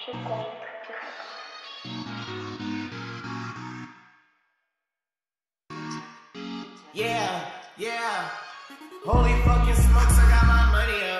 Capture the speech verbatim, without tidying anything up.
Yeah, yeah. Holy fucking smokes, I got my money up.